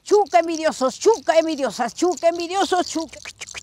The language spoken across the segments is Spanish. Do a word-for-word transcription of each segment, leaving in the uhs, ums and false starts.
chuca envidiosos, chuca envidiosas, chuca envidiosos, chuca.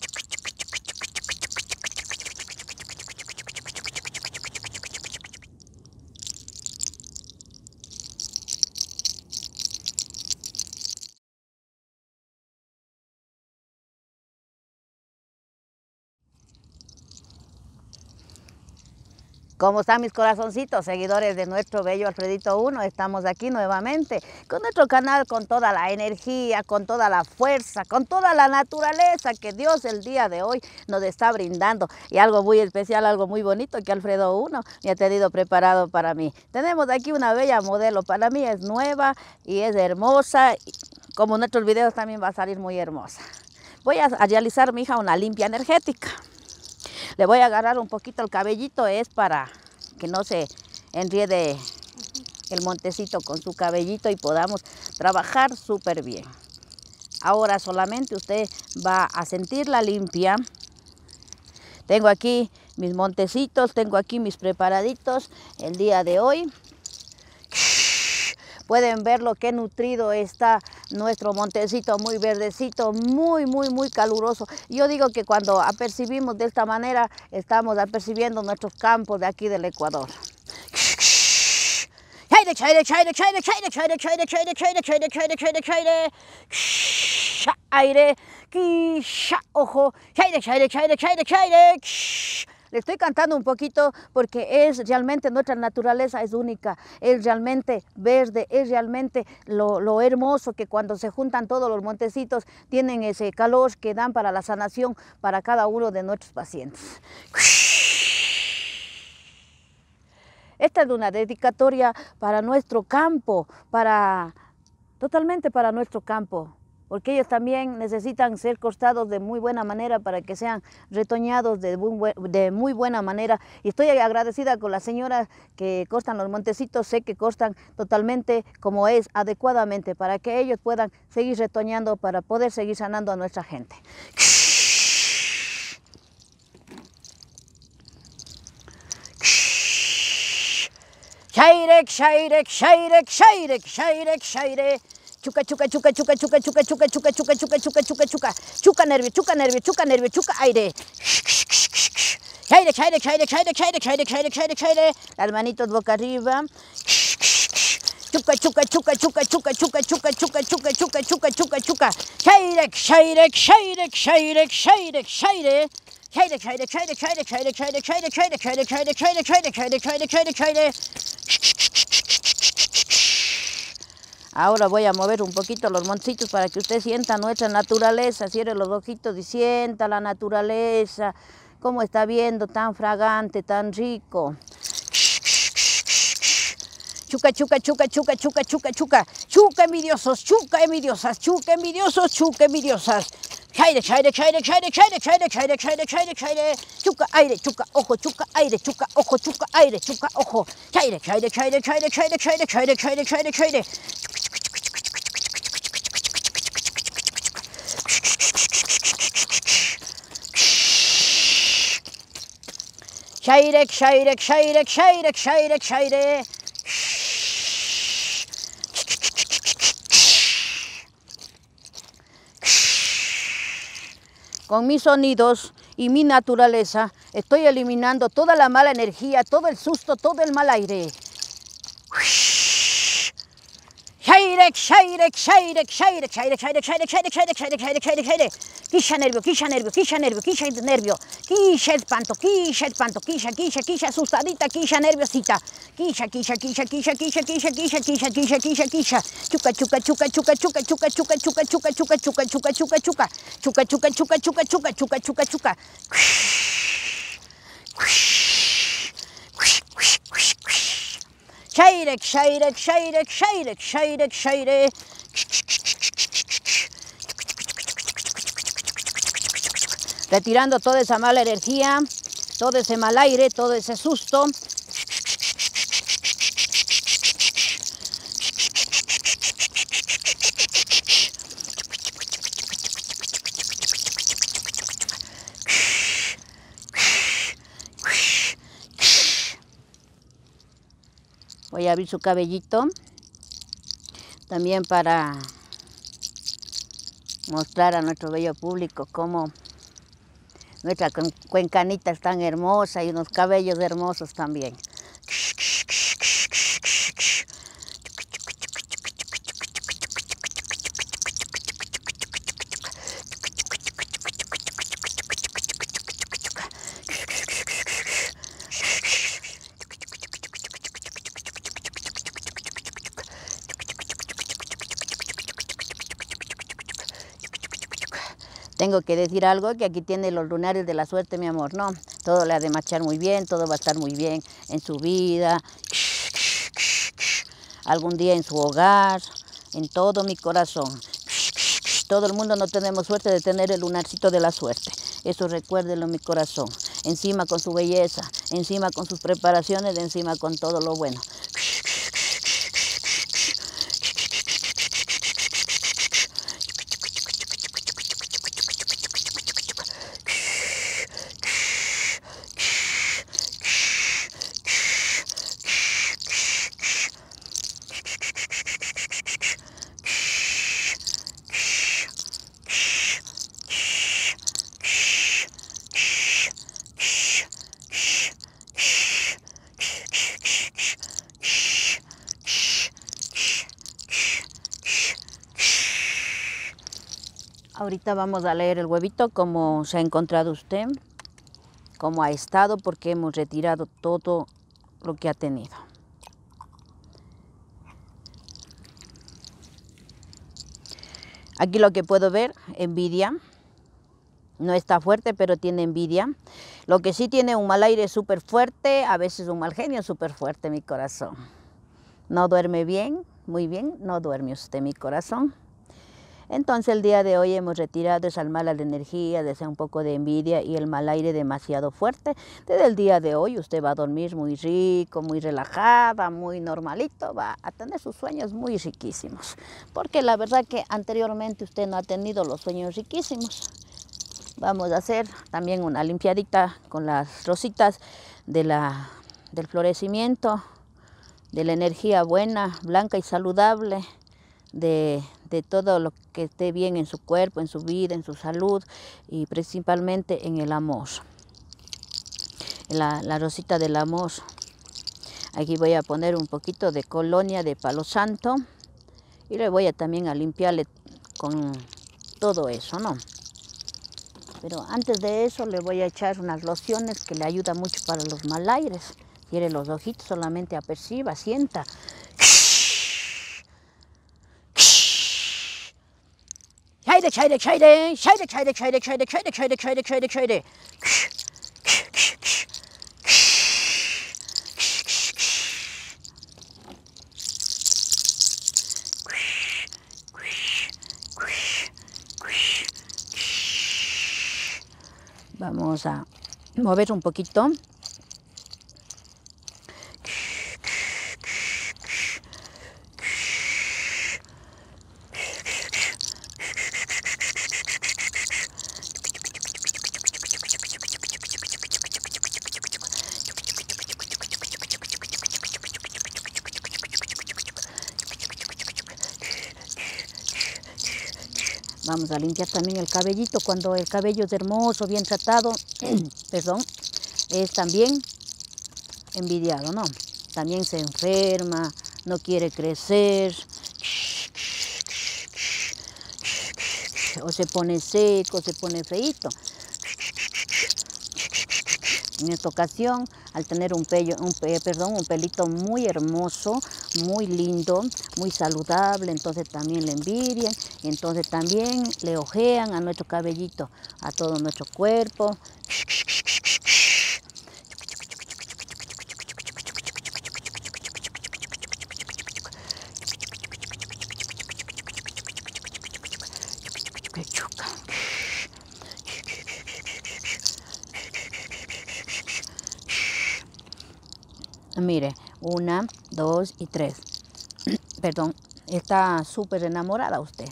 ¿Cómo están mis corazoncitos, seguidores de nuestro bello Alfredito uno? Estamos aquí nuevamente con nuestro canal, con toda la energía, con toda la fuerza, con toda la naturaleza que Dios el día de hoy nos está brindando. Y algo muy especial, algo muy bonito que Alfredo uno me ha tenido preparado para mí. Tenemos aquí una bella modelo, para mí es nueva y es hermosa. Como en nuestros videos también va a salir muy hermosa. Voy a realizar, mi hija, una limpia energética. Le voy a agarrar un poquito el cabellito, es para que no se enriede el montecito con su cabellito y podamos trabajar súper bien. Ahora solamente usted va a sentirla limpia. Tengo aquí mis montecitos, tengo aquí mis preparaditos el día de hoy. Pueden ver lo que nutrido está nuestro montecito, muy verdecito, muy, muy, muy caluroso. Yo digo que cuando apercibimos de esta manera, estamos apercibiendo nuestros campos de aquí del Ecuador. Chaire, chaire, chaire, chaire, chaire, chaire, chaire, chaire, chaire, chaire, chaire, chaire, chaire, aire, ojo, chaire, chaire, chaire, chaire, chaire. Le estoy cantando un poquito porque es realmente nuestra naturaleza es única, es realmente verde, es realmente lo, lo hermoso que cuando se juntan todos los montecitos tienen ese calor que dan para la sanación para cada uno de nuestros pacientes. Esta es una dedicatoria para nuestro campo, para, totalmente para nuestro campo. Porque ellos también necesitan ser cortados de muy buena manera para que sean retoñados de muy, de muy buena manera. Y estoy agradecida con las señoras que cortan los montecitos, sé que cortan totalmente como es, adecuadamente, para que ellos puedan seguir retoñando, para poder seguir sanando a nuestra gente. Shairek, shairek, shairek, shairek, shairek, shairek. Chuca, chuca, chuca, chuca, chuca, chuca, chuca, chuca, chuca, chuca, chuca, chuca, chuca, chuca nervio, chuca nervio, chuca nervio, chuca aire. Shairek, shairek, shairek, shairek, shairek, shairek, shairek, shairek, shairek. Las manitos boca arriba. Chuca, chuca, chuca, chuca, chuca, chuca, chuca, chuca, chuca, chuca, chuca, chuca, chuca. Shairek, shairek, shairek, shairek, shairek, shairek. Shairek, shairek, shairek, shairek, shairek, shairek, shairek, shairek, shairek, shairek, shairek, shairek, shairek, shairek, shairek, shairek. Ahora voy a mover un poquito los montecitos para que usted sienta nuestra naturaleza. Cierre los ojitos y sienta la naturaleza, cómo está viendo, tan fragante, tan rico. Chuca, chuca, chuca, chuca, chuca, chuca, chuca. Chuca envidiosos, chuca envidiosas, chuca envidiosos, chuca envidiosas. Chaire, chaire, chaire, chaire, chaire, chaire, chaire, chaire, chaire, chaire. Chuca, aire, chuca, ojo, chuca, aire, chuca, ojo, chuca, aire, chuca, ojo. Chaire, chaire, chaire, chaire, chaire, chaire, chaire, chaire, chaire, chaire. Shairek, shairek, shairek, shairek, shairek, shairek. Con mis sonidos y mi naturaleza estoy eliminando toda la mala energía, todo el susto, todo el mal aire. Shairek, shairek, shairek, shairek, shairek, shairek, shairek, shairek, shairek, shairek, shairek, shairek, shairek. Quisha nervio, quisha nervio, quisha nervio, quisha nervio, quisha espanto, quisha espanto, quisha, quisha, quisha asustadita, quisha nerviosita. Quisha, quisha, quisha, quisha, quisha, quisha, quisha, quisha, quisha, quisha, quisha. Chuca, chuca, chuca, chuca, chuca, chuca, chuca, chuca, chuca, chuca, chuca, chuca, chuca, chuca. Chuca, chuca, chuca, chuca, chuca, chuca, chuca, chuca. Shairek, shairek, shairek, shairek, shairek, shairek. Retirando toda esa mala energía, todo ese mal aire, todo ese susto. Voy a abrir su cabellito, también para mostrar a nuestro bello público cómo nuestra cuencanita es tan hermosa y unos cabellos hermosos también. Tengo que decir algo, que aquí tiene los lunares de la suerte, mi amor, no, todo le ha de marchar muy bien, todo va a estar muy bien en su vida, algún día en su hogar, en todo mi corazón. Todo el mundo no tenemos suerte de tener el lunarcito de la suerte, eso recuérdelo en mi corazón, encima con su belleza, encima con sus preparaciones, encima con todo lo bueno. Ahorita vamos a leer el huevito, cómo se ha encontrado usted, cómo ha estado, porque hemos retirado todo lo que ha tenido. Aquí lo que puedo ver, envidia. No está fuerte, pero tiene envidia. Lo que sí tiene un mal aire súper fuerte, a veces un mal genio súper fuerte, mi corazón. No duerme bien, muy bien, no duerme usted, mi corazón. Entonces el día de hoy hemos retirado esa mala energía, de ese un poco de envidia y el mal aire demasiado fuerte. Desde el día de hoy usted va a dormir muy rico, muy relajada, muy normalito, va a tener sus sueños muy riquísimos. Porque la verdad que anteriormente usted no ha tenido los sueños riquísimos. Vamos a hacer también una limpiadita con las rositas de la, del florecimiento, de la energía buena, blanca y saludable, de, de todo lo que esté bien en su cuerpo, en su vida, en su salud y principalmente en el amor. La, la rosita del amor. Aquí voy a poner un poquito de colonia de palo santo y le voy a también a limpiarle con todo eso, ¿no? Pero antes de eso le voy a echar unas lociones que le ayudan mucho para los mal aires. Cierre los ojitos, solamente aperciba, sienta. Scheide, scheide, scheide, scheide, scheide, scheide, scheide, scheide, scheide, scheide, scheide, scheide. Vamos a mover un poquito. Vamos a limpiar también el cabellito. Cuando el cabello es hermoso, bien tratado, perdón, es también envidiado, ¿no? También se enferma, no quiere crecer, o se pone seco, se pone feíto. En esta ocasión, al tener un, pello, un, perdón, un pelito muy hermoso, muy lindo, muy saludable, entonces también le envidian, y entonces también le ojean a nuestro cabellito, a todo nuestro cuerpo. Mire, una, dos y tres. Perdón, está súper enamorada usted.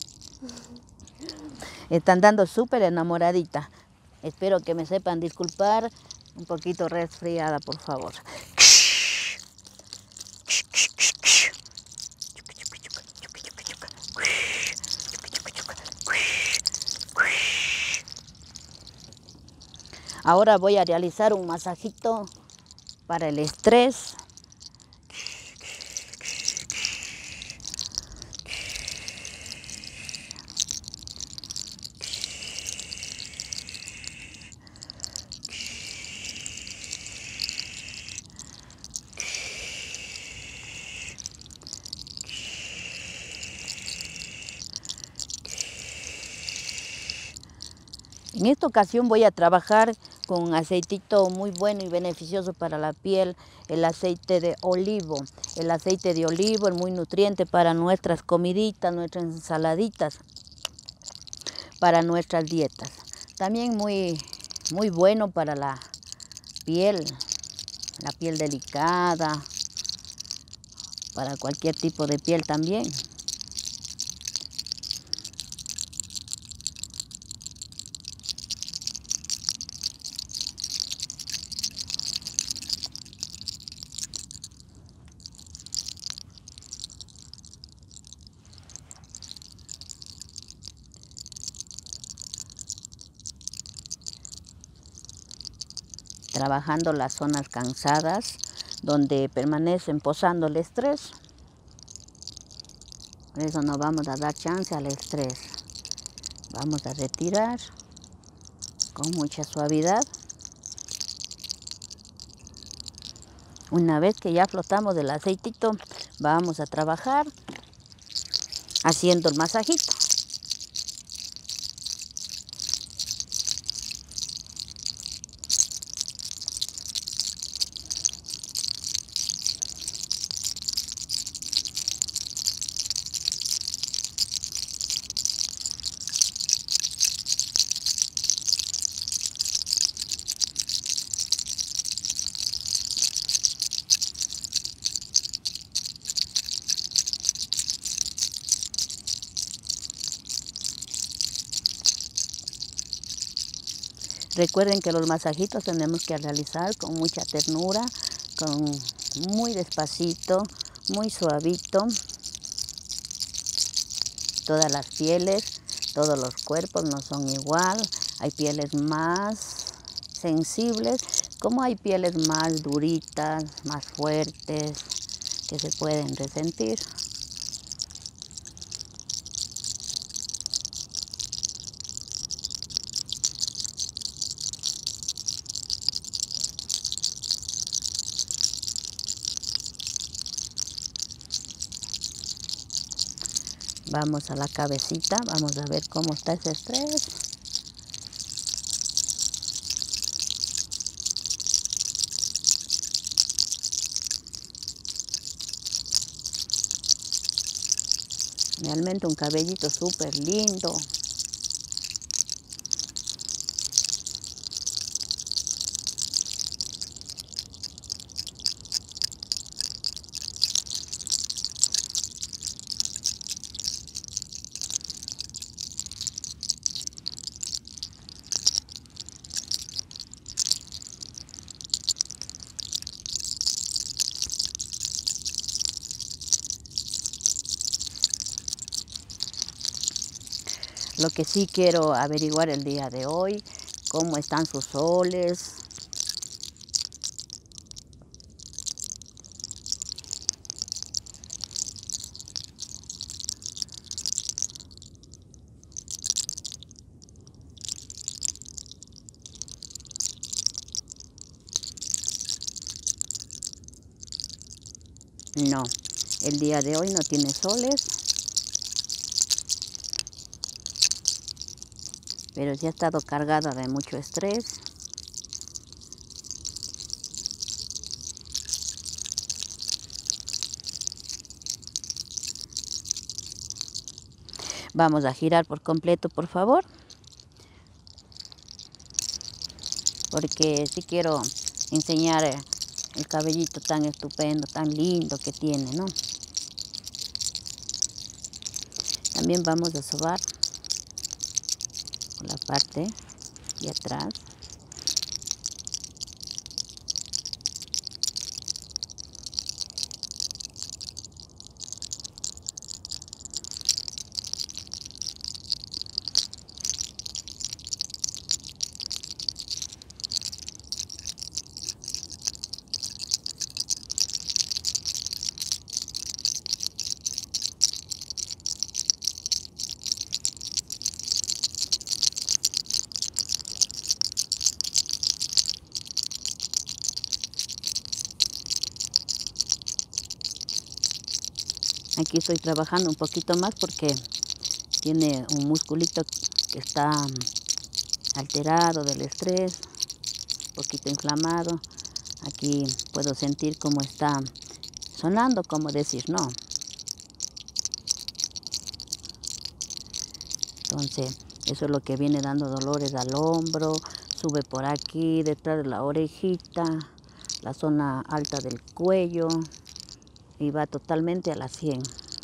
Está andando súper enamoradita. Espero que me sepan disculpar. Un poquito resfriada, por favor. Ahora voy a realizar un masajito para el estrés. En esta ocasión voy a trabajar con un aceitito muy bueno y beneficioso para la piel, el aceite de olivo. El aceite de olivo es muy nutriente para nuestras comiditas, nuestras ensaladitas, para nuestras dietas. También muy, muy bueno para la piel, la piel delicada, para cualquier tipo de piel también. Trabajando las zonas cansadas, donde permanecen posando el estrés. Por eso no vamos a dar chance al estrés. Vamos a retirar con mucha suavidad. Una vez que ya flotamos el aceitito, vamos a trabajar haciendo el masajito. Recuerden que los masajitos tenemos que realizar con mucha ternura, con muy despacito, muy suavito. Todas las pieles, todos los cuerpos no son igual. Hay pieles más sensibles, como hay pieles más duritas, más fuertes, que se pueden resentir. Vamos a la cabecita, vamos a ver cómo está ese estrés. Realmente un cabellito súper lindo. Lo que sí quiero averiguar el día de hoy, cómo están sus soles. No, el día de hoy no tiene soles, pero sí ha estado cargada de mucho estrés. Vamos a girar por completo, por favor, porque sí quiero enseñar el cabellito tan estupendo, tan lindo que tiene, ¿no? También vamos a sobar por la parte de atrás. Aquí estoy trabajando un poquito más porque tiene un musculito que está alterado del estrés, un poquito inflamado. Aquí puedo sentir cómo está sonando, como decir no. Entonces, eso es lo que viene dando dolores al hombro, sube por aquí, detrás de la orejita, la zona alta del cuello y va totalmente a la sien.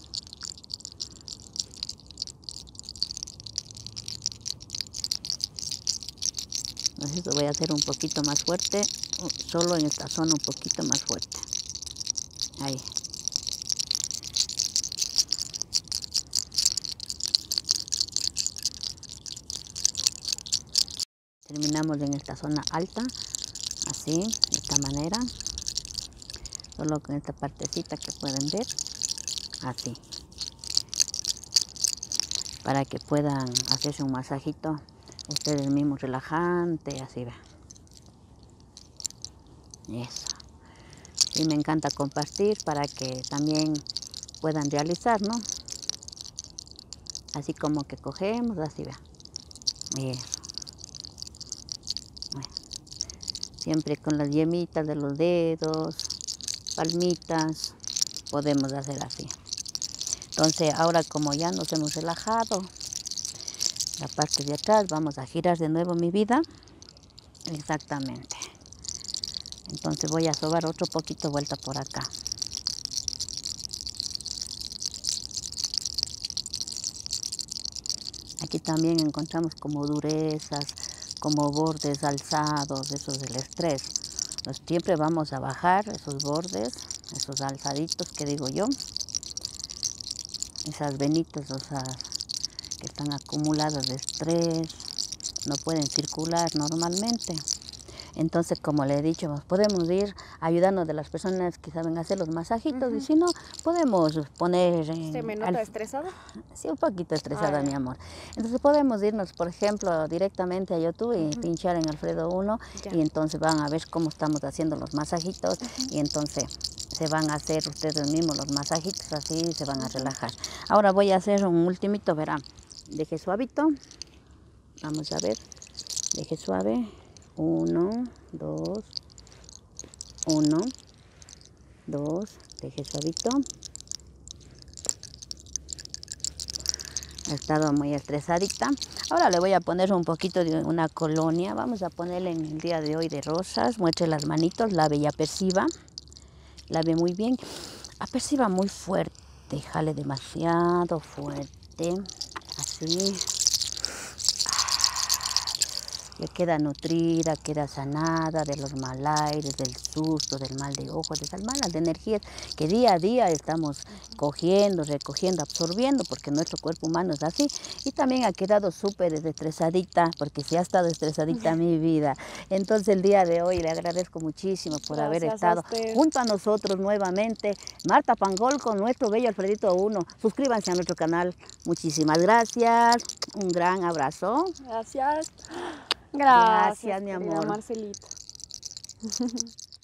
Entonces lo voy a hacer un poquito más fuerte, solo en esta zona un poquito más fuerte. Ahí. Terminamos en esta zona alta, así, de esta manera. Solo con esta partecita que pueden ver, así. Para que puedan hacerse un masajito ustedes mismos relajante, así va. Eso. Y me encanta compartir para que también puedan realizar, ¿no? Así como que cogemos, así va. Eso. Bueno. Siempre con las yemitas de los dedos, palmitas, podemos hacer así. Entonces ahora como ya nos hemos relajado, la parte de atrás, vamos a girar de nuevo mi vida. Exactamente. Entonces voy a sobar otro poquito vuelta por acá. Aquí también encontramos como durezas, como bordes alzados, esos del estrés. Pues siempre vamos a bajar esos bordes, esos alzaditos que digo yo. Esas venitas, o sea, que están acumuladas de estrés, no pueden circular normalmente. Entonces, como le he dicho, podemos ir ayudando de las personas que saben hacer los masajitos. Uh-huh. Y si no, podemos poner... ¿Se me nota al... estresada? Sí, un poquito estresada, mi amor. Entonces podemos irnos, por ejemplo, directamente a YouTube y uh-huh. pinchar en Alfredo uno. Ya. Y entonces van a ver cómo estamos haciendo los masajitos. Uh-huh. Y entonces se van a hacer ustedes mismos los masajitos, así se van a relajar. Ahora voy a hacer un ultimito, verán. Deje suavito. Vamos a ver. Deje suave. Uno, dos, uno, dos, deje suavito. Ha estado muy estresadita. Ahora le voy a poner un poquito de una colonia. Vamos a ponerle en el día de hoy de rosas. Muestre las manitos, lave y aperciba. Lave muy bien. Aperciba muy fuerte, jale demasiado fuerte. Así. Le queda nutrida, queda sanada de los mal aires, del susto, del mal de ojos, de esas malas de energías que día a día estamos cogiendo, recogiendo, absorbiendo, porque nuestro cuerpo humano es así. Y también ha quedado súper estresadita, porque sí ha estado estresadita mi vida. Entonces el día de hoy le agradezco muchísimo por Gracias haber estado a junto a nosotros nuevamente. Marta Pangol con nuestro bello Alfredito uno. Suscríbanse a nuestro canal. Muchísimas gracias. Un gran abrazo. Gracias. Gracias, Gracias, mi amor. Marcelita.